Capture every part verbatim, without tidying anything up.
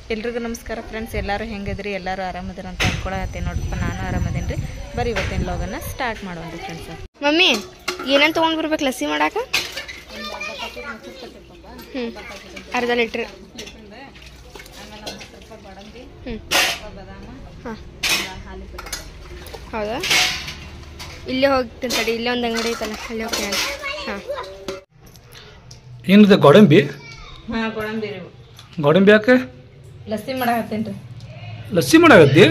ಎಲ್ರಿಗೂ ನಮಸ್ಕಾರ ಫ್ರೆಂಡ್ಸ್. ಎಲ್ಲರೂ ಹೆಂಗಿದ್ರಿ? ಎಲ್ಲರೂ ಆರಾಮದಿರ ಅಂತ ಅನ್ಕೊಳತ್ತೆ ನೋಡಪ್ಪ. ನಾನು ಆರಾಮದೇನಿ ರೀ. ಬರೀ ಇವತ್ತಿನ ಲಾಗನ್ನ ಸ್ಟಾರ್ಟ್ ಮಾಡೋಣ ಫ್ರೆಂಡ್ಸ್. ಮಮ್ಮಿ ಏನೇನು ತೊಗೊಂಡು ಬರ್ಬೇಕು ಲಸ್ಸಿ ಮಾಡಾಕ? ಹ್ಞೂ ಅರ್ಧ ಲೀಟ್ರ್. ಹ್ಞೂ ಹಾಂ ಹೌದಾ? ಇಲ್ಲೇ ಹೋಗ್ತೀನಿ ತಡಿ. ಇಲ್ಲೇ ಒಂದು ಅಂಗಡಿ ಐತಲ್ಲ, ಅಲ್ಲೇ ಹೋಗ್ತೀನಿ. ಹಾಂ ಏನಿದೆ? ಗೋಡಂಬಿ? ಹಾಂ ಗೋಡಂಬಿ ರೀ. ಗೋಡಂಬಿ ಯಾಕೆ? ಲಸ್ಸಿ ಮಾಡಾಕತ್ತೇನೆ ರೀ. ಲಸ್ಸಿ ಮಾಡಾಕತ್ತಿ?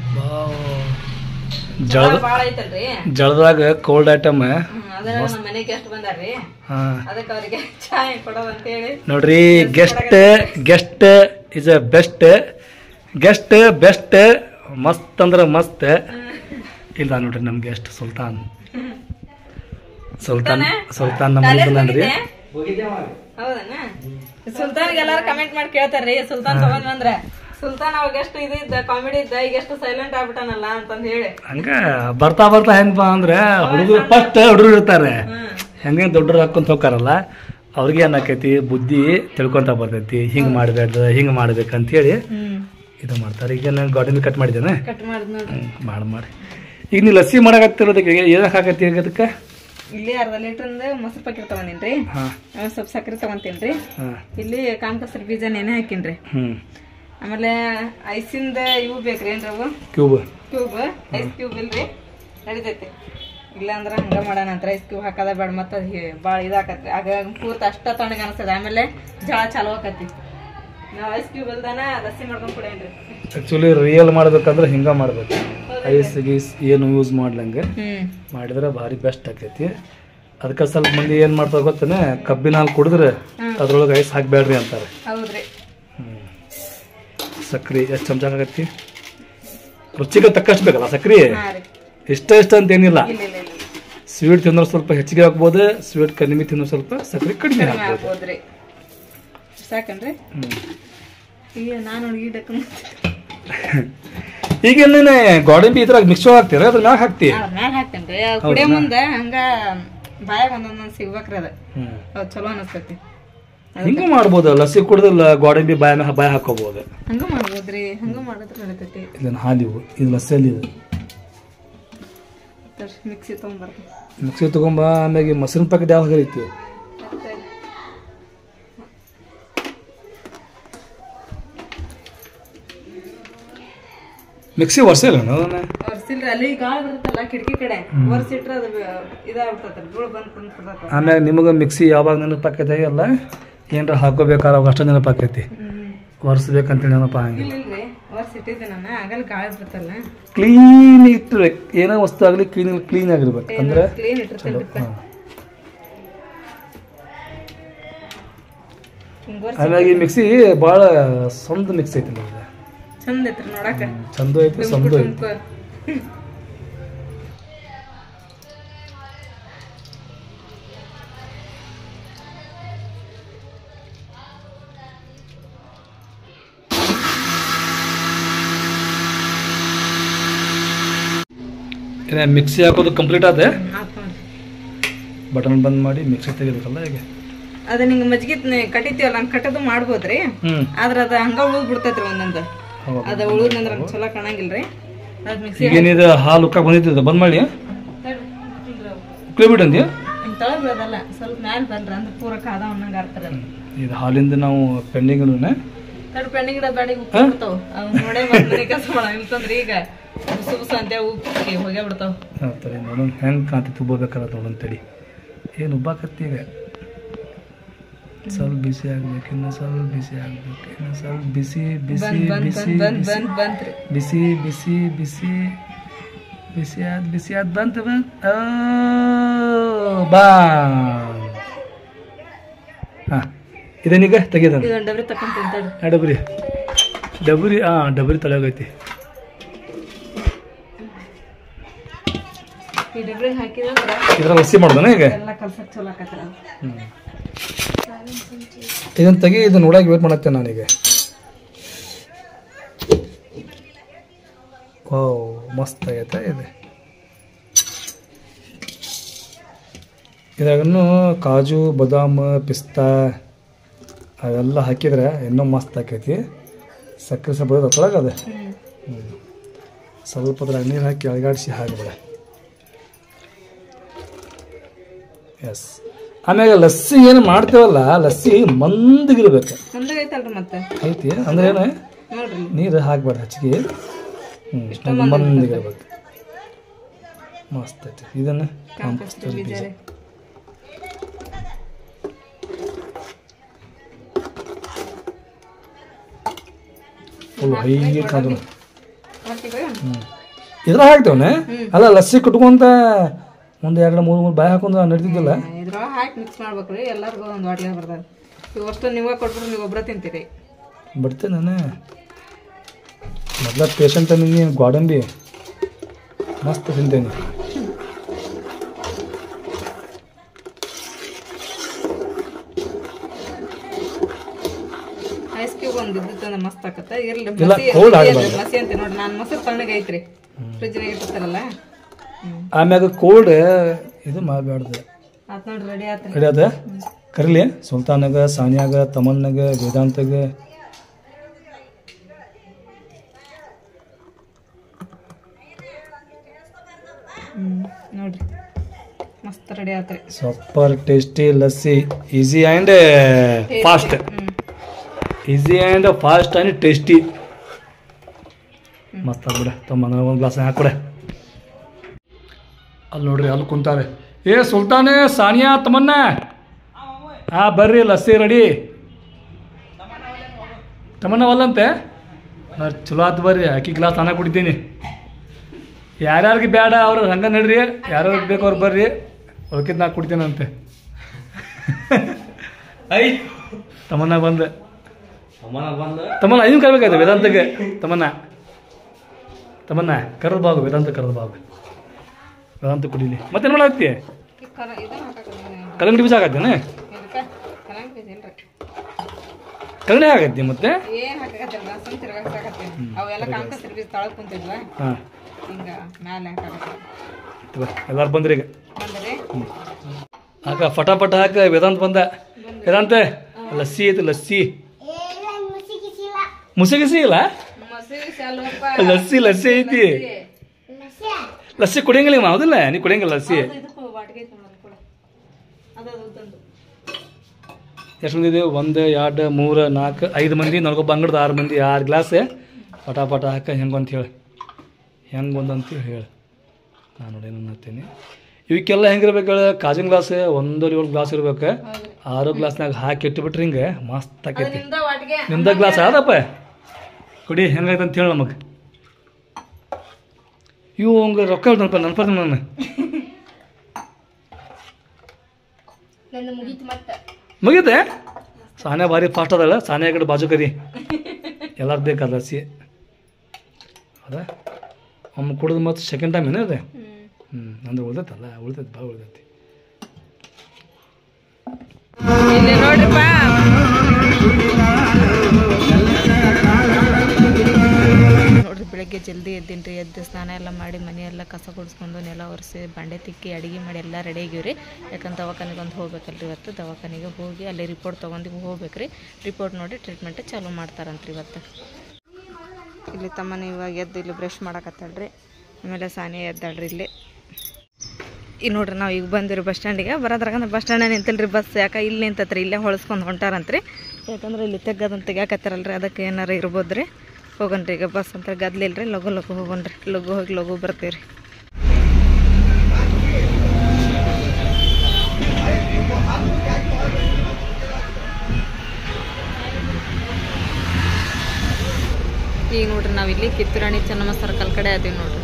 ಜಳದ ಭಾಳ ಐತಲ್ರಿ, ಜಳದಾಗ ಕೋಲ್ಡ್ ಐಟಮ್. ಅದನ್ನ ನಮ್ಮ ಮನೆಗೆ ಗೆಸ್ಟ್ ಬಂದಾರ್ರಿ, ಅದಕ್ಕೆ ಅವರಿಗೆ ಚಾಯ್ ಕೊಡೋದು ಅಂತ ಹೇಳಿ ನೋಡ್ರಿ. Guest guest is a best. Guest best ಮಸ್ತ್ ಅಂದ್ರೆ ಮಸ್ತ್. ಇಲ್ಲ ನೋಡ್ರಿ ನಮ್ ಗೆಸ್ಟ್ ಸುಲ್ತಾನ್. ಸುಲ್ತಾನ್ ಸುಲ್ತಾನ್ ನಮ್ರಿ. ಹೌದನ? ಸುಲ್ತಾನ್ಗೆ ಎಲ್ಲಾರು ಕಮೆಂಟ್ ಮಾಡಿ ಕೇಳ್ತಾರ್ರಿ, ಸುಲ್ತಾನ್ ತಗೊಂಡ್ ಬಂದ್ರೆ ಸುಲ್ತಾನ್ ಅವಾಗ ಎಷ್ಟು ಇದ ಕಾಮಿಡಿ ಇದ್ದ, ಈಗ ಎಷ್ಟು ಸೈಲೆಂಟ್ ಆಗ್ಬಿಟ್ಟಾನಲ್ಲ ಅಂತಂದ್ ಹೇಳಿ. ಹಂಗ ಬರ್ತಾ ಬರ್ತಾ ಹೆಂಗಪ್ಪ ಅಂದ್ರೆ ಹುಡುಗರು ಫಸ್ಟ್ ಹುಡುಗರು ಇರ್ತಾರೆ, ಹೆಂಗ ದೊಡ್ಡರು ಹಾಕೊಂತ ಹೋಗ್ತಾರಲ್ಲ, ಅವ್ರಿಗೆ ಏನಾಕೈತಿ ಬುದ್ಧಿ ತಿಳ್ಕೊಂತ ಬರ್ತೈತಿ. ಹಿಂಗ್ ಮಾಡ್ಬೇಡ್ದು, ಹಿಂಗ್ ಮಾಡ್ಬೇಕಂತ ಹೇಳಿ ಇದು ಮಾಡ್ತಾರೆ. ಈಗ ನಾನು ಗೋಡಂಬಿ ಕಟ್ ಮಾಡಿದ್ದೇನೆ, ಕಟ್ ಮಾಡಿದ್ ನೋಡ್ರಿ. ಮಾಡಿ ಮಾಡಿ ಈಗ ನೀವು ಲಸ್ಸಿ ಮಾಡಾಕತ್ತಿರೋದಕ್ಕೆ ಏನಕ್ಕೆ ಹಾಕತ್ತಿ? ಅದಕ್ಕೆ ಇಲ್ಲಿ ಅರ್ಧ ಲೀಟರ್ ಮೊಸರು ಪ್ಯಾಕೆಟ್ ತಗೊಂಡಿನ್ರಿ, ಸ್ವಲ್ಪ ಸಕ್ಕರೆ ತಗೊಂತೀನ್ರಿ. ಇಲ್ಲಿ ಕಾಮಕಸರಿ ಬೀಜ ನೆನೆ ಹಾಕಿನ್ರಿ. ಆಮೇಲೆ ಐಸಿಂದ ಇವು ಬೇಕ್ರಿ, ಏನ್ರಿ ಅವು ಕ್ಯೂಬ್ ಕ್ಯೂಬ್ ಐಸ್ ಕ್ಯೂಬ್ ಇಲ್ರಿ, ನಡಿತೈತಿ. ಇಲ್ಲ ಅಂದ್ರೆ ಹಂಗ ಮಾಡೋಣ ಅಂತ ಐಸ್ ಕ್ಯೂಬ್ ಹಾಕದ ಬೇಡ, ಮತ್ತ ಭಾಳ ಇದಾಕತ್ರಿ. ಆಗ ಪೂರ್ತಿ ಅಷ್ಟ ತಣ್ಣಗೆ ಅನಿಸ್ತದ, ಆಮೇಲೆ ಜಳ ಚಾಲು ಆಕತಿ. ನಾವು ಐಸ್ ಕ್ಯೂಬ್ ಇಲ್ದಾನ ಲಸ್ಸಿ ಮಾಡ್ಕೊಂಡ್ ಕುಡಿಯನ್ರಿ. ಆಕ್ಚುಲಿ ರಿಯಲ್ ಮಾಡ್ಬೇಕಂದ್ರೆ ಹಿಂಗ ಮಾಡ್ಬೇಕು, ಐಸ್ ಗೀಸ್ ಏನು ಯೂಸ್ ಮಾಡ್ಲಂಗೆ ಮಾಡಿದ್ರೆ ಭಾರಿ ಬೆಸ್ಟ್ ಆಕೈತಿ. ಅದಕ್ಕೆ ಸ್ವಲ್ಪ ಮಂದಿ ಏನ್ ಮಾಡ್ತಾರೆ ಗೊತ್ತೇನೆ, ಕಬ್ಬಿನ ಹಾಲು ಕುಡಿದ್ರೆ ಅದ್ರೊಳಗೆ ಐಸ್ ಹಾಕ್ಬೇಡ್ರಿ ಅಂತಾರೆ. ಹೌದ್ರಿ. ಸಕ್ರಿ ಎಷ್ಟು ಚಮಚ ಆಗತ್ತಿ? ರುಚಿಗೆ ತಕ್ಕಷ್ಟು ಬೇಕಲ್ಲ ಸಕ್ರಿ, ಇಷ್ಟ ಇಷ್ಟ ಅಂತ ಏನಿಲ್ಲ. ಸ್ವೀಟ್ ತಿನ್ನೋ ಸ್ವಲ್ಪ ಹೆಚ್ಚಿಗೆ ಹಾಕ್ಬೋದು, ಸ್ವೀಟ್ ಕಡಿಮೆ ತಿನ್ನೋ ಸ್ವಲ್ಪ ಸಕ್ರಿ ಕಡಿಮೆ ಹಾಕ್ಬೋದು. ಸಾಕನ್ರಿ? ಈಗ ನಾನು ಈಗ ಗೋಡಂಬಿ ಇದ್ರಾಗ ಮಿಕ್ಸ್ ಹಾಕ್ತೀರ, ಅದ್ರ ಮ್ಯಾಗ ಹಾಕ್ತಿ? ಮ್ಯಾಗ ಹಾಕ್ತೇನ್ರಿ. ಕುಡಿಯೋ ಮುಂದೆ ಹಂಗ ಬಾಯಾಗ ಒಂದೊಂದೊಂದ್ ಸಿಗ್ಬೇಕ್ರಿ, ಅದ ಅದ್ ಚಲೋ ಅನಸ್ತೈತಿ. ಹಿಂಗ ಮಾಡ್ಬೋದು, ಲಸ್ಸಿ ಕುಡ್ದಲ್ಲ ಗೋಡಂಬಿ ಬಾಯ ಮ್ಯಾಗ ಬಾಯ ಹಾಕೋಬಹುದು. ಹಂಗ ಮಾಡ್ಬೋದ್ರಿ, ಹಂಗ ಮಾಡಿದ್ರೆ ನಡೀತೈತಿ. ಇದನ್ನ ಹಾಲಿವು, ಇದು ಲಸ್ಸಿಯಲ್ಲಿ ಇದು ಮಿಕ್ಸಿ ತಗೊಂಡ್ಬರ್ತೀನಿ. ಮಿಕ್ಸಿ ತಗೊಂಬ. ಆಮ್ಯಾಗ ಮೊಸರಿನ ಪ್ಯಾಕೆಟ್ ಯಾವ ಐತಿ? ಮಿಕ್ಸಿ ಒರ್ಸಿಲ್ಲ ಒರ್ಸಿಲ್ರಿ, ಅಲ್ಲಿ ಗಾಳ ಬರ್ತಲ್ಲ ಕಿಟಕಿ ಕಡೆ, ಒರ್ಸಿಟ್ರೆ ಅದು ಇದಾಗ್ಬಿಡ್ತೈತಿ, ಧೂಳು ಬಂದ್ ಕುಂತ್ಬಿಡ್ತೈತಿ. ಆಮ್ಯಾಗ ನಿಮಗ ಮಿಕ್ಸಿ ಯಾವಾಗ ನೆನಪಾಕೈತಿ ಅಲ್ಲ, ಏನ್ರ ಹಾಕೋಬೇಕಾದ್ರೆ ಅವಾಗ ಅಷ್ಟ ನೆನಪಾಕೈತಿ, ಒರ್ಸ್ಬೇಕಂತೇಳಿ ನೆನಪ ಹಂಗಿಲ್ಲ. ಇಲ್ರಿ, ಒರ್ಸಿಟ್ಟಿದ್ದೆ ನಾನು, ಆಗಲ್ಲ ಗಾಳ ಬರ್ತಲ್ಲ. ಕ್ಲೀನ್ ಇಟ್ಟಿರ್ಬೇಕು, ಏನೋ ವಸ್ತು ಆಗ್ಲಿ ಕ್ಲೀನ್ ಕ್ಲೀನ್ ಆಗಿರ್ಬೇಕು ಅಂದ್ರೆ ಕ್ಲೀನ್ ಇಟ್ಟಿರ್ತೀನಿ. ಆಮ್ಯಾಗ ಈ ಮಿಕ್ಸಿ ಭಾಳ ಸಣ್ಣ ಮಿಕ್ಸಿ ಐತಿ, ಚಂದ ಐತ್ರಿ ನೋಡಾಕ, ಚಂದ ಐತಿ, ಸಂದು ಐತಿ. ಮಿಕ್ಸಿ ಹಾಕೋದು ಕಂಪ್ಲೀಟ್ ಆದ, ಬಟನ್ ಬಂದ್ ಮಾಡಿ ಮಿಕ್ಸಿ ತೆಗಿಬೇಕಲ್ಲ. ಈಗ ಅದ ನಿಂಗೆ ಮಜ್ಜಿಗೆ ಕಟ್ಟಿತೀವಲ್ಲ, ಹಂಗ ಕಟ್ಟದು ಮಾಡ್ಬೋದ್ರಿ, ಆದ್ರ ಅದ ಹಂಗ ಉಳಿದ್ ಬಿಡ್ತೈತ್ರಿ ಒಂದೊಂದು. ಅದ ಉಳಿದ್ನಂದ್ರ ಚಲೋ ಕಾಣಂಗಿಲ್ರಿ. ಈಗೇನಿದೆ ಹಾಲು ಉಕ್ಕ ಬಂದಿತ್ತು, ಬಂದ್ ಮಾಡಿ ಉಕ್ಳಿ ಬಿಟ್ಟಂದಿ. ತಳ ಬೀಳದಲ್ಲ, ಸ್ವಲ್ಪ ಮ್ಯಾಲ ಬಂದ್ರ ಅಂದ್ರೆ ಪೂರ ಕಾದ ಅನ್ನಂಗ ಆರ್ತಾರ. ಇದು ಹಾಲಿಂದ ನಾವು ಪೆಂಡಿಂಗ್ ತಡ್ ಪೆಂಡಿಂಗ್ ಗಿಡ ಬ್ಯಾಡಿಗೆ ಉಪ್ಪು ಬಿಡ್ತಾವ, ಅವ್ ನೋಡೇ ಮನೆ ಕೆಲಸ ಮಾಡ ಇಲ್ತಂದ್ರ ಈಗ ಉಸು ಉಸ ಅಂತ ಉಪ್ಪಿ ಹೋಗೇ ಬಿಡ್ತಾವ. ನೋಡೋಣ ಹೆಂಗ್ ಕಾಂತಿ ಉಬ್ಬಬೇಕಾದ ನೋಡೋಣ ತಡಿ. ಏನು ಉಬ್ಬಾಕತ್ತಿ? ಈಗ ಸ್ವಲ್ಪ ಬಿಸಿ ಆಗ್ಬೇಕು, ಇನ್ನು ಸ್ವಲ್ಪ ಬಿಸಿ ಆಗ್ಬೇಕು, ಇನ್ನು ಸ್ವಲ್ಪ ಬಿಸಿ ಬಿಸಿ ಬಿಸಿ ಬಿಸಿ ಬಿಸಿ ಬಿಸಿ ಬಿಸಿ ಆದ್ ಬಿಸಿ ಆದ್ ಬಂತು ಬಂತ ಬಾ. ಹಾ ಇದೇನೀಗ ತೆಗೆದ ಡಬ್ರಿ ತಕೊಂತೀನಿ. ಡಬ್ರಿ ಡಬ್ರಿ ಹಾ ಡಬ್ರಿ ತಳಗೈತಿ. ಈ ಡಬ್ರಿ ಹಾಕಿದ್ರೆ ಇದ್ರ ಲಸ್ಸಿ ಮಾಡೋದನ ಈಗ ಎಲ್ಲ ಕಲ್ಸಕ್ ಚಲೋ ಆಕೈತಿ. ಇದನ್ನ ತೆಗಿ, ಇದನ್ನ ನೋಡಾಕ ವೇಟ್ ಮಾಡತ್ತೇನೆ ನಾನೀಗ. ಓ ಮಸ್ತ್ ಆಗೈತೆ ಇದು. ಇದ್ರಾಗನ್ನು ಕಾಜು ಬಾದಾಮ್ ಪಿಸ್ತಾ ಅವೆಲ್ಲ ಹಾಕಿದ್ರೆ ಇನ್ನೂ ಮಸ್ತ್ ಆಕೈತಿ. ಸಕ್ಕರೆ ಸ್ವಲ್ಪ ಬರೋದು ಅದು ಹ್ಞೂ ಹ್ಞೂ ಸ್ವಲ್ಪ ಅದ್ರಾಗ ನೀರು ಹಾಕಿ ಅಳಗಾಡಿಸಿ ಹಾಕಿಬಿಡ. ಎಸ್. ಆಮ್ಯಾಗ ಲಸ್ಸಿ ಏನು ಮಾಡ್ತೇವಲ್ಲ, ಲಸ್ಸಿ ಮಂದಿಗಿರ್ಬೇಕು. ಮುಂದಾಗೈತಲ್ರಿ ಮತ್ತೆ ಐತಿ ಅಂದ್ರೆ ಏನು, ನೋಡ್ರಿ ನೀರು ಹಾಕ್ಬೇಡ ಹೆಚ್ಚಿಗೆ. ಹ್ಞೂ ಮಂದಿಗಿರ್ಬೇಕು. ಮಸ್ತ್ ಐತಿ. ಇದನ್ನು ಕಾಂಪೋಸ್ಟ್ ಬೀಜ ರೀ. ಫುಲ್ ಹೈಗೆ ಕಾದು. ಹಾಕಿದ್ರೆ ಹ್ಞೂ ಇದ್ರ ಹಾಕ್ತೇವನೆ. ಅಲ್ಲ ಲಸ್ಸಿ ಕುಟ್ಕೊಂತ ಒಂದು ಎರಡು ಮೂರು ಮೂರು ಬಾಯಿ ಹಾಕೊಂಡು ನಡೀತಿದ್ದಿಲ್ಲ. ಇದ್ರೊಳಗೆ ಹಾಕಿ ಮಿಕ್ಸ್ ಮಾಡ್ಬೇಕ್ರಿ, ಎಲ್ಲರಿಗೂ ಒಂದು ವಾಟ್ಲೆ ಬರ್ತದೆ. ಇವಷ್ಟು ನೀವೇ ಕೊಟ್ಬಿಟ್ರೆ ನೀವು ಒಬ್ಬರ ತಿಂತೀರಿ. ಬಿಡ್ತೇನೆ ನಾನು ಮೊದಲ ಪೇಷಂಟ್ ನಿಮಗೆ ಗೋಡಂಬಿ ಮಸ್ತ್ ತಿಂತೇನೆ. ಐಸ್ ಕ್ಯೂಬ್ ಒಂದು ಇದ್ದಿತ್ತಂದ್ರೆ ಮಸ್ತ್ ಆಕತ್ತ. ಇರ್ಲಿ ಇಲ್ಲ, ಮಸಿ cold ಆಗ್ಬಾರ್ದು. ಮಸಿ ಅಂತ ನೋಡಿ, ನಾನು ಮೊಸರು ತಣ್ಣಗೆ ಐತ್ರಿ ಫ್ರಿಜ್ನಾಗ ಇಟ್ಟಿರ್ತಾರಲ್ಲ. ಆಮ್ಯಾಗ ಕೋಲ್ಡ್ ಇದು ಮಾಡಬಾರ್ದು. ಆತ್ ನೋಡ್ರಿ, ರೆಡಿ ಆತ್ರಿ. ರೆಡಿ ಅದ ಕರೀಲಿ ಸುಲ್ತಾನಾಗ, ಸಾನಿಯಾಗ, ತಮನ್ನಾಗ, ವೇದಾಂತಗ. ಹ್ಮ್ ನೋಡ್ರಿ ಮಸ್ತ್ ರೆಡಿ ಆತ್ರಿ. Super tasty lassi. Easy and fast. Easy and fast and tasty. ಮಸ್ತ್ ಆಗ್ಬಿಡ. ತಮ್ಮ ಒಂದು ಗ್ಲಾಸ್ ಹಾಕ್ಬಿಡೆ. ಅಲ್ಲಿ ನೋಡ್ರಿ ಅಲ್ಲಿ ಕುಂತಾರೆ. ಏ ಸುಲ್ತಾನೆ, ಸಾನಿಯಾ, ತಮನ್ನ, ಹಾ ಬರ್ರಿ ಲಸ್ಸಿ ರೆಡಿ. ತಮನ್ನ ಒಲ್ಲಂತೆ ನಾ ಚಲೋ ಆತು ಬರ್ರಿ, ಅಕ್ಕಿ ಗ್ಲಾಸ್ ನಾನೇ ಕುಡಿತೀನಿ. ಯಾರ್ಯಾರಿಗೆ ಬೇಡ ಅವ್ರು ಹಂಗೆ ನಡ್ರಿ, ಯಾರ್ಯಾರಿಗೆ ಬೇಕು ಅವ್ರು ಬರ್ರಿ, ಉಳ್ಕಿದ್ ನಾ ಕುಡಿತೀನಂತೆ. ಐ ತಮನ್ನ ಬಂದೆ. ತಮನ್ನ ಐದು ಕರ್ಬೇಕಾಯ್ತು ವೇದಾಂತಗೆ. ತಮನ್ನ ತಮನ್ನ ಕರೆದು ಬಾಗು, ವೇದಾಂತ ಕರೆದು ಬಾಗು. ವೇದಾಂತ ಕುಡೀಲಿ. ಮತ್ತೆ ನೋಡಾಕ್ತಿ ಕಲ್ಲಂಗಡಿ ಬೀಜ ಆಗತ್ತೇನೆ. ಕಲ್ಲಂಗಡಿ ಆಗತ್ತಿ ಮತ್ತೆ ಏನ್ ಹಾಕಕತ್ತಿಲ್ಲ, ಸುಮ್ ತಿರ್ಗಾಕ್ಸಾಕತ್ತಿ. ಅವೆಲ್ಲ ಕಾಂಕಸ್ತ್ರಿ ಬೀಜ ತಳಗ್ ಕುಂತಿದ್ವ, ಹಾಂ ಹಿಂಗ ಮ್ಯಾಲೆ ಹಾಕಕತ್ತಿ. ಎಲ್ಲಾರು ಬಂದ್ರಿ ಈಗ. ಬಂದ್ರಿ ಹಾಕ ಫಟಾಫಟ ಹಾಕ. ವೇದಾಂತ ಬಂದ. ವೇದಾಂತ ಲಸ್ಸಿ ಐತಿ ಲಸ್ಸಿ. ಮುಸಿಗಿಸಿ ಇಲ್ಲ, ಮೊಸರು ಶಾಲುಪ್ಪ ಲಸ್ಸಿ ಲಸ್ಸಿ ಐತಿ. ಲಸ್ಸಿ ಕುಡಿಯಂಗಿಲ್ಲ ಈಗ ಹೌದಿಲ್ಲ, ನೀ ಕುಡಿಯಂಗಿಲ್ಲ ಲಸ್ಸಿ. ಇದಕ್ಕೂ ಬಾಟ್ಗೆ ಐತಿ ನೋಡೋದು ಕೂಡ. ಅದು ಅದು ಉದ್ದಂದು. ಎಷ್ಟು ಮಂದಿ ಇದೀವಿ? ಒಂದು ಎರಡು ಮೂರು ನಾಲ್ಕು ಐದು ಮಂದಿ. ನನಗೊಬ್ಬ ಅಂಗಡ್ದು ಆರು ಮಂದಿ. ಆರು ಗ್ಲಾಸ್ ಪಟಾಪಟ ಹಾಕ. ಹೆಂಗಂತ ಹೇಳಿ, ಹೆಂಗೆ ಒಂದಂತೇಳಿ ಹೇಳಿ. ನಾನು ನೋಡಿ ಏನು ಮಾಡ್ತೀನಿ. ಇವಕ್ಕೆಲ್ಲ ಹೆಂಗಿರ್ಬೇಕು ಹೇಳಿ, ಕಾಜಿನ ಗ್ಲಾಸ್ ಒಂದೂವರೆ ಏಳು ಗ್ಲಾಸ್ ಇರ್ಬೇಕು. ಆರು ಗ್ಲಾಸ್ನಾಗ ಹಾಕಿ ಇಟ್ಟುಬಿಟ್ರಿ ಹಿಂಗೆ ಮಸ್ತ್ ಆಕೈತಿ. ನಿಮ್ದ ವಾಟ್ಗೆ ನಿಮ್ದ ಗ್ಲಾಸ್ ಆದಪ್ಪ ಕುಡಿ. ಹೆಂಗೈತೆ ಅಂತ ಹೇಳಿ ನಮಗೆ. ಇವು ಹಂಗೆ ರೊಕ್ಕ ಹೇಳ್ದನಪ್ಪ ನೆನಪದ ನಾನು. ಮುಗೀತೆ. ಸಾನ್ಯಾ ಭಾರಿ ಫಾಸ್ಟ್ ಅದಲ್ಲ. ಸಾನ್ಯಾ ಕಡೆ ಬಾಜು ಕರಿ ಎಲ್ಲಾರು ಬೇಕಾದ ಲಸ್ಸಿ ಅದ. ಒಮ್ಮೆ ಕುಡಿದು ಮತ್ತು ಸೆಕೆಂಡ್ ಟೈಮ್ ಏನೇ ಅದೇ. ಹ್ಞೂ ಅಂದ್ರೆ ಉಳ್ದೈತಲ್ಲ, ಉಳ್ದೈತಿ ಭಾಳ ಉಳ್ದೈತಿ. ಇಲ್ಲಿ ನೋಡ್ರಿಪ್ಪ, ನೋಡ್ರಿ ಬೆಳಗ್ಗೆ ಜಲ್ದಿ ಎದ್ದೀನ್ರಿ. ಎದ್ದು ಸ್ನಾನ ಎಲ್ಲ ಮಾಡಿ ಮನೆಯೆಲ್ಲ ಕಸ ಗುಡಿಸ್ಕೊಂಡು ನೆಲ ಒರೆಸಿ ಬಾಂಡೆ ತಿಕ್ಕಿ ಅಡುಗೆ ಮಾಡಿ ಎಲ್ಲ ರೆಡಿ ಆಗಿವ್ರಿ. ಯಾಕಂದ್ರೆ ದವಾಖಾನೆಗೆ ಒಂದು ಹೋಗ್ಬೇಕಲ್ರಿ ಇವತ್ತು. ದವಾಖಾನೆಗೆ ಹೋಗಿ ಅಲ್ಲಿ ರಿಪೋರ್ಟ್ ತೊಗೊಂಡು ಹೋಗ್ಬೇಕ್ರಿ. ರಿಪೋರ್ಟ್ ನೋಡಿ ಟ್ರೀಟ್ಮೆಂಟ್ ಚಾಲೂ ಮಾಡ್ತಾರಂತ್ರಿ ಇವತ್ತು. ಇಲ್ಲಿ ತಮ್ಮನ ಇವಾಗ ಎದ್ದು ಇಲ್ಲಿ ಬ್ರಷ್ ಮಾಡಕತ್ತಾಳ್ರಿ. ಆಮೇಲೆ ಸಾನಿಯಾ ಎದ್ದಾಳ್ರಿ ಇಲ್ಲಿ. ಈಗ ನೋಡ್ರಿ ನಾವು ಈಗ ಬಂದಿರಿ ಬಸ್ ಸ್ಟ್ಯಾಂಡಿಗೆ. ಬರೋದ್ರಾಗಂದ್ರೆ ಬಸ್ ಸ್ಟ್ಯಾಂಡ್ ನಿಂತಿಲ್ರಿ ಬಸ್. ಯಾಕೆ ಇಲ್ಲಿ ನಿಂತತ್ರಿ, ಇಲ್ಲೇ ಹೊಳ್ಸ್ಕೊಂಡು ಹೊಂಟಾರಂತ್ರಿ. ಯಾಕಂದ್ರೆ ಇಲ್ಲಿ ತೆಗ್ಗದಂತ ತೆಗ್ಯಾಕತ್ತಾರಲ್ರಿ, ಅದಕ್ಕೆ ಏನಾರು ಇರ್ಬೋದ್ರಿ. ಹೋಗನ್ರಿ ಈಗ ಬಸ್ ಅಂತ ಗದ್ಲಿಲ್ರಿ. ಲಘು ಲಘು ಹೋಗನ್ರಿ. ಲಘು ಹೋಗಿ ಲಘು ಬರ್ತೀವ್ರಿ. ಈಗ ನೋಡ್ರಿ ನಾವು ಇಲ್ಲಿ ಕಿತ್ತೂರಾಣಿ ಚೆನ್ನಮ್ಮ ಸರ್ಕಲ್ ಕಡೆ ಅದೀವಿ ನೋಡ್ರಿ.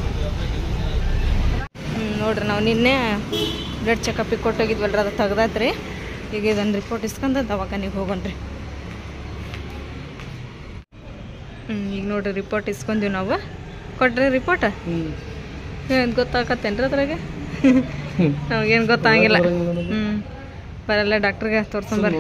ಹ್ಞೂ ನೋಡ್ರಿ ನಾವು ನಿನ್ನೆ ಬ್ಲಡ್ ಚೆಕಪಿಗೆ ಕೊಟ್ಟೋಗಿದ್ವಲ್ರಿ, ಅದು ತೆಗ್ದತ್ರಿ. ಈಗ ಇದನ್ನು ರಿಪೋರ್ಟ್ ಇಸ್ಕೊಂಡು ದವಾಖಾನಿಗೆ ಹೋಗೋಣ್ರಿ. ಹ್ಞೂ ಈಗ ನೋಡ್ರಿ ರಿಪೋರ್ಟ್ ಇಸ್ಕೊಂತೀವಿ ನಾವು. ಕೊಟ್ರಿ ರಿಪೋರ್ಟ್ ಏನು ಗೊತ್ತಾಗತ್ತೇನ್ರಿ ಅದ್ರಾಗೆ? ನಮಗೇನು ಗೊತ್ತಾಗಿಲ್ಲ. ಹ್ಞೂ ಬರಲ್ಲ ಡಾಕ್ಟ್ರಿಗೆ ತೋರ್ಸಂಬರ್ರಿ.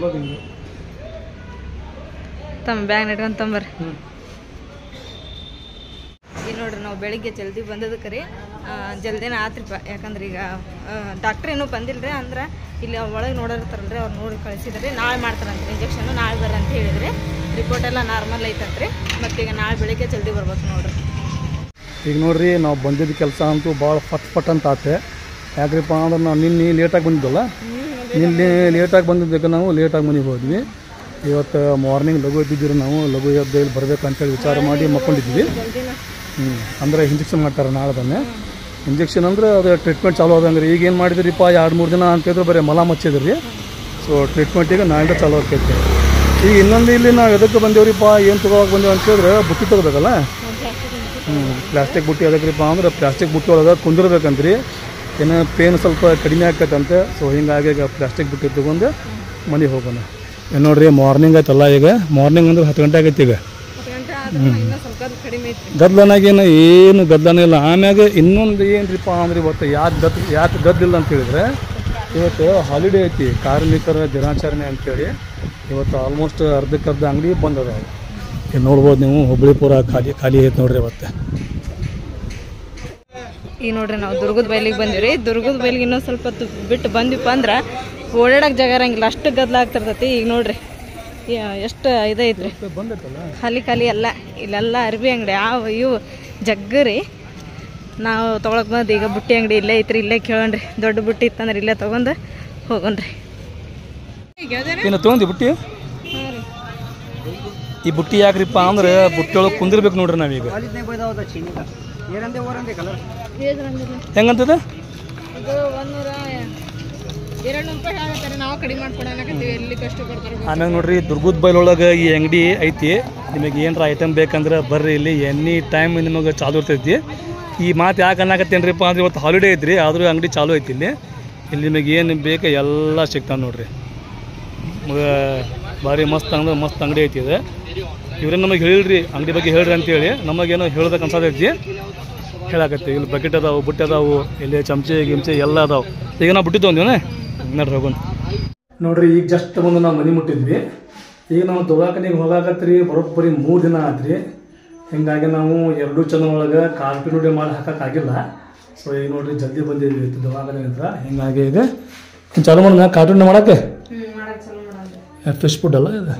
ತಮ್ಮ ಬ್ಯಾಗ್ ಇಟ್ಕೊಂಡು ತೊಂಬರ್ರಿ. ಈಗ ನೋಡ್ರಿ ನಾವು ಬೆಳಿಗ್ಗೆ ಜಲ್ದಿ ಬಂದದಕ್ಕೆ ರೀ ಜಲ್ದಿನ ಆತ್ರಿಪ. ಯಾಕಂದ್ರೆ ಈಗ ಡಾಕ್ಟ್ರ್ ಏನೂ ಬಂದಿಲ್ಲರಿ, ಅಂದ್ರೆ ಇಲ್ಲಿ ಒಳಗೆ ನೋಡಿರ್ತಾರಲ್ರಿ, ಅವ್ರು ನೋಡಿ ಕಳಿಸಿದ್ರಿ. ನಾಳೆ ಮಾಡ್ತಾರಂತೆ ಇಂಜೆಕ್ಷನ್, ನಾಳೆ ಬರ್ರಿ ಅಂತ ಹೇಳಿದ್ರಿ. ರಿಪೋರ್ಟ್ ಎಲ್ಲ ನಾರ್ಮಲ್ ಐತಂತ್ರಿ. ಮತ್ತೀಗ ನಾಳೆ ಬೆಳಿಗ್ಗೆ ಜಲ್ದಿ ಬರ್ಬೇಕು ನೋಡ್ರಿ. ಈಗ ನೋಡ್ರಿ ನಾವು ಬಂದಿದ್ದ ಕೆಲಸ ಅಂತೂ ಭಾಳ ಫಟ್ ಫಟ್ ಅಂತ ಆತೆ. ಯಾಕ್ರಿಪ್ಪ ಅಂದ್ರೆ ನಾವು ನಿನ್ನೆ ಲೇಟಾಗಿ ಬಂದಿದ್ದಲ್ಲ, ನಿನ್ನೆ ಲೇಟಾಗಿ ಬಂದಿದ್ದಕ್ಕೆ ನಾವು ಲೇಟಾಗಿ ಮನೆಗೆ ಹೋದ್ವಿ. ಇವತ್ತು ಮಾರ್ನಿಂಗ್ ಲಘು ಎದ್ದಿದ್ದೀರಿ, ನಾವು ಲಘು ಎದ್ದು ಇಲ್ಲಿ ಬರ್ಬೇಕಂತೇಳಿ ವಿಚಾರ ಮಾಡಿ ಮಕ್ಕೊಂಡಿದ್ವಿ. ಹ್ಞೂ ಅಂದರೆ ಇಂಜೆಕ್ಷನ್ ಮಾಡ್ತಾರೆ ನಾಳೆ ಬನ್ನೆ. ಇಂಜೆಕ್ಷನ್ ಅಂದ್ರೆ ಅದು ಟ್ರೀಟ್ಮೆಂಟ್ ಚಾಲೂ ಆದಂಗೆ. ಈಗ ಏನು ಮಾಡಿದ್ರಿಪ್ಪ, ಎರಡು ಮೂರು ದಿನ ಅಂತಿದ್ರೆ ಬರೀ ಮಲ ಮಚ್ಚಿದ್ರಿ. ಸೊ ಟ್ರೀಟ್ಮೆಂಟಿಗೆ ನಾಳೆ ಚಾಲೂ ಆಗ್ತೈತೆ. ಈಗ ಇನ್ನೊಂದು ಇಲ್ಲಿ ನಾವು ಎದಕ್ಕೆ ಬಂದೇವ್ರಿಪ್ಪ, ಏನು ತೊಗೊಳಕ್ಕೆ ಬಂದೇವು ಅಂತೇಳಿದ್ರೆ ಬುಟ್ಟಿ ತೊಗೋಬೇಕಲ್ಲ. ಹ್ಞೂ ಪ್ಲಾಸ್ಟಿಕ್ ಬುಟ್ಟಿ ಅದಕ್ರಿಪ್ಪ ಅಂದ್ರೆ ಪ್ಲಾಸ್ಟಿಕ್ ಬುಟ್ಟಿ ಒಳಗೆ ಕುಂದಿರ್ಬೇಕಂತ್ರಿ. ಏನೋ ಪೇನ್ ಸ್ವಲ್ಪ ಕಡಿಮೆ ಆಗ್ತೈತಂತೆ. ಸೊ ಹಿಂಗಾಗಿ ಈಗ ಪ್ಲಾಸ್ಟಿಕ್ ಬುಟ್ಟಿ ತೊಗೊಂಡು ಮನೆಗೆ ಹೋಗೋಣ. ಏನು ನೋಡ್ರಿ ಮಾರ್ನಿಂಗ್ ಆಯ್ತಲ್ಲ, ಈಗ ಮಾರ್ನಿಂಗ್ ಅಂದ್ರೆ ಹತ್ತು ಗಂಟೆ ಆಗೈತಿ. ಈಗ ಗದ್ಲನಾಗೇನು ಏನು ಗದ್ಲನೇ ಇಲ್ಲ. ಆಮ್ಯಾಗ ಇನ್ನೊಂದು ಏನ್ರಿಪ್ಪ ಅಂದ್ರೆ ಇವತ್ತು ಯಾಕೆ ಗದ್ ಯಾಕೆ ಗದ್ದಿಲ್ಲ ಅಂತ ಹೇಳಿದ್ರೆ, ಇವತ್ತು ಹಾಲಿಡೇ ಐತಿ, ಕಾರ್ಮಿಕರ ದಿನಾಚರಣೆ ಅಂತೇಳಿ. ಇವತ್ತು ಆಲ್ಮೋಸ್ಟ್ ಅರ್ಧಕ್ಕರ್ಧ ಅಂಗಡಿ ಬಂದ್ ಅದಾವ. ಈಗ ನೋಡ್ಬೋದು ನೀವು, ಹುಬ್ಬಳ್ಳಿ ಪೂರ ಖಾಲಿ ಖಾಲಿ ಐತೆ ನೋಡ್ರಿ ಇವತ್ತು. ಈಗ ನೋಡ್ರಿ ನಾವು ದುರ್ಗದ ಬೈಲಿಗೆ ಬಂದಿವ್ರಿ. ದುರ್ಗದ ಬೈಲಿಗೆ ಇನ್ನೊಂದು ಸ್ವಲ್ಪ ಬಿಟ್ಟು ಬಂದಿಪ್ಪ ಅಂದ್ರೆ ಓಡಾಡಕ್ಕೆ ಜಾಗ ಇರಂಗಿಲ್ಲ, ಅಷ್ಟು ಗದ್ಲ ಆಗ್ತಿರ್ತೈತಿ. ಈಗ ನೋಡ್ರಿ ಎಷ್ಟು ಇದೈತ್ರಿ, ಖಾಲಿ ಖಾಲಿ ಎಲ್ಲ. ಇಲ್ಲೆಲ್ಲ ಅರ್ಬಿ ಅಂಗಡಿ ಯಾವ ಇವು ಜಗ್ಗರಿ. ನಾವು ತೊಗೊಳಕ್ ಬಂದು ಈಗ ಬುಟ್ಟಿ ಅಂಗಡಿ ಇಲ್ಲೇ ಐತ್ರಿ, ಇಲ್ಲೇ ಕೇಳೋಣ್ರಿ. ದೊಡ್ಡ ಬುಟ್ಟಿ ಇತ್ತಂದ್ರೆ ಇಲ್ಲೇ ತೊಗೊಂಡು ಹೋಗೋಣ್ರಿ. ಏನು ತೊಗೊಂಡಿ ಬುಟ್ಟಿ? ಈ ಬುಟ್ಟಿ ಯಾಕ್ರಿಪ್ಪ ಅಂದ್ರೆ ಬುಟ್ಟಿ ಒಳಗೆ ಕುಂದಿರ್ಬೇಕು ನೋಡ್ರಿ ನಾವೀಗ. ಹೆಂಗಂತದ ಆಮ್ಯಾಗ ನೋಡ್ರಿ ದುರ್ಗದ ಬೈಲೊಳಗೆ ಈ ಅಂಗಡಿ ಐತಿ. ನಿಮಗೆ ಏನರ ಐಟಮ್ ಬೇಕಂದ್ರೆ ಬರ್ರಿ, ಇಲ್ಲಿ ಎನಿ ಟೈಮ್ ನಿಮಗೆ ಚಾಲು ಇರ್ತೈತಿ. ಈ ಮಾತು ಯಾಕೆ ಅನ್ನಕತ್ತೇನ್ರಿಪ್ಪ ಅಂದ್ರೆ ಇವತ್ತು ಹಾಲಿಡೇ ಐತ್ರಿ, ಆದರೂ ಅಂಗಡಿ ಚಾಲು ಐತಿ. ಇಲ್ಲಿ ಇಲ್ಲಿ ನಿಮಗೆ ಏನು ಬೇಕು ಎಲ್ಲ ಸಿಗ್ತಾವೆ ನೋಡ್ರಿ. ಭಾರಿ ಮಸ್ತ್ ಅಂದ್ರೆ ಮಸ್ತ್ ಅಂಗಡಿ ಐತಿ ಇದು. ಇವ್ರೇನು ನಮಗೆ ಹೇಳಿಲ್ರಿ ಅಂಗಡಿ ಬಗ್ಗೆ ಹೇಳ್ರಿ ಅಂತೇಳಿ, ನಮಗೇನೋ ಹೇಳ್ಬೇಕು ಅನ್ಸತೈತಿ, ಹೇಳಾಕತ್ತಿ. ಇಲ್ಲಿ ಬಕೆಟ್ ಅದಾವು, ಬುಟ್ಟಿ ಅದಾವು, ಇಲ್ಲಿ ಚಮಚೆ ಗಿಮ್ಚೆ ಎಲ್ಲ ಅದಾವೆ. ಈಗ ನಾವು ಬುಟ್ಟಿ ತೊಗೊಂಡಿವನೇ ನೋಡ್ರಿ ಹೋಗೋಣ. ನೋಡ್ರಿ ಈಗ ಜಸ್ಟ್ ಬಂದು ನಾವು ಮನೆ ಮುಟ್ಟಿದ್ವಿ. ಈಗ ನಾವು ದವಾಖಾನೆಗೆ ಹೋಗಾಕತ್ರಿ ಬರೋಬ್ಬರಿ ಮೂರು ದಿನ ಆತ್ರಿ. ಹಿಂಗಾಗಿ ನಾವು ಎರಡು ಚಂದ ಒಳಗೆ ಕಾರ್ಪಿನುಡಿ ಮಾಡಿ ಹಾಕೋಕ್ಕಾಗಿಲ್ಲ. ಸೊ ಈಗ ನೋಡ್ರಿ ಜಲ್ದಿ ಬಂದಿದ್ವಿ ದವಾಖಾನೆ ಹತ್ರ. ಹಿಂಗಾಗಿ ಈಗ ಚಾಲು ಮಾಡೋಣ ಕಾರ್ಟೂನ್ ಮಾಡಕ್ಕೆ. ಫ್ರೆಶ್ ಫುಡ್ ಅಲ್ಲ ಇದು.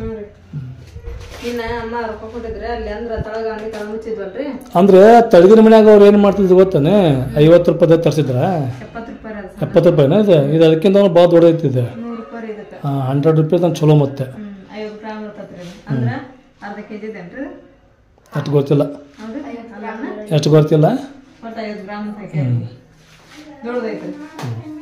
ಅಂದ್ರೆ ತಳಗಿನ ಮನ್ಯಾಗ ಅವ್ರು ಏನು ಮಾಡ್ತಿದ್ರು ಗೊತ್ತಾನೆ, ಐವತ್ತು ರೂಪಾಯಿ ತರಿಸಿದ್ರ ಎಪ್ಪತ್ತು ರೂಪಾಯಿನ ಇದು. ಇದು ಅದಕ್ಕಿಂತ ಭಾಳ ದೊಡ್ಡದೈತಿದೆ. ಹಾಂ ಹಂಡ್ರೆಡ್ ರುಪೀಸ್ ನಾನು ಚಲೋ ಮತ್ತೆ. ಅಷ್ಟು ಗೊತ್ತಿಲ್ಲ, ಎಷ್ಟು ಗೊತ್ತಿಲ್ಲ.